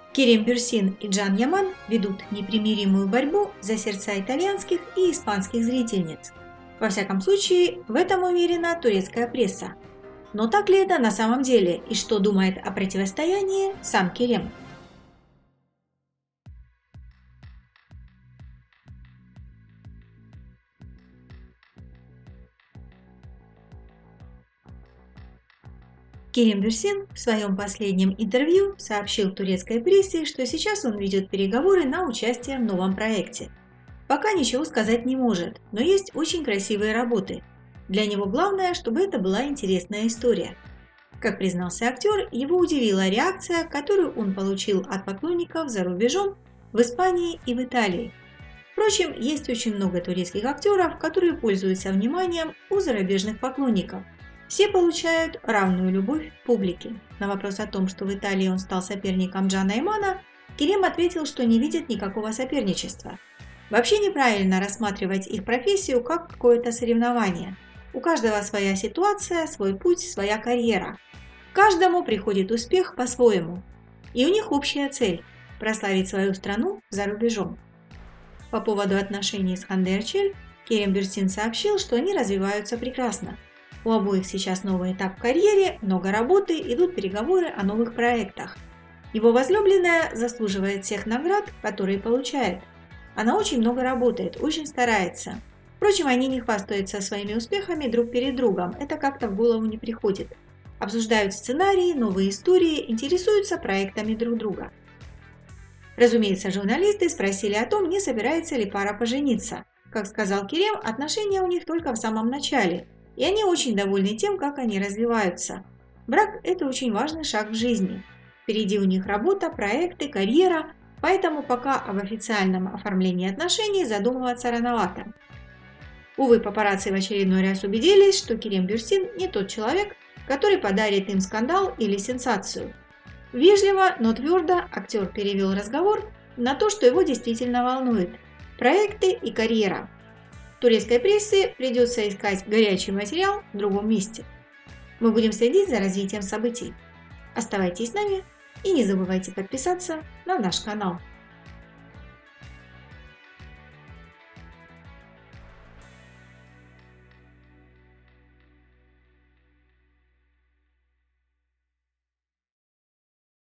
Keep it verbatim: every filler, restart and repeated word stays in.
Керем Бюрсин и Can Yaman ведут непримиримую борьбу за сердца итальянских и испанских зрительниц. Во всяком случае, в этом уверена турецкая пресса. Но так ли это на самом деле и что думает о противостоянии сам Керем? Керем Бюрсин в своем последнем интервью сообщил турецкой прессе, что сейчас он ведет переговоры на участие в новом проекте. Пока ничего сказать не может, но есть очень красивые работы. Для него главное, чтобы это была интересная история. Как признался актер, его удивила реакция, которую он получил от поклонников за рубежом, в Испании и в Италии. Впрочем, есть очень много турецких актеров, которые пользуются вниманием у зарубежных поклонников. Все получают равную любовь публики. На вопрос о том, что в Италии он стал соперником Джана Ямана, Керем ответил, что не видит никакого соперничества. Вообще неправильно рассматривать их профессию как какое-то соревнование. У каждого своя ситуация, свой путь, своя карьера. Каждому приходит успех по-своему. И у них общая цель – прославить свою страну за рубежом. По поводу отношений с Ханде Эрчель, Керем Бюрсин сообщил, что они развиваются прекрасно. У обоих сейчас новый этап в карьере, много работы, идут переговоры о новых проектах. Его возлюбленная заслуживает всех наград, которые получает. Она очень много работает, очень старается. Впрочем, они не хвастаются своими успехами друг перед другом, это как-то в голову не приходит. Обсуждают сценарии, новые истории, интересуются проектами друг друга. Разумеется, журналисты спросили о том, не собирается ли пара пожениться. Как сказал Керем, отношения у них только в самом начале. И они очень довольны тем, как они развиваются. Брак – это очень важный шаг в жизни. Впереди у них работа, проекты, карьера, поэтому пока об официальном оформлении отношений задумываться рановато. Увы, папарацци в очередной раз убедились, что Керем Бюрсин не тот человек, который подарит им скандал или сенсацию. Вежливо, но твердо актер перевел разговор на то, что его действительно волнует – проекты и карьера. Турецкой прессе придется искать горячий материал в другом месте. Мы будем следить за развитием событий. Оставайтесь с нами и не забывайте подписаться на наш канал.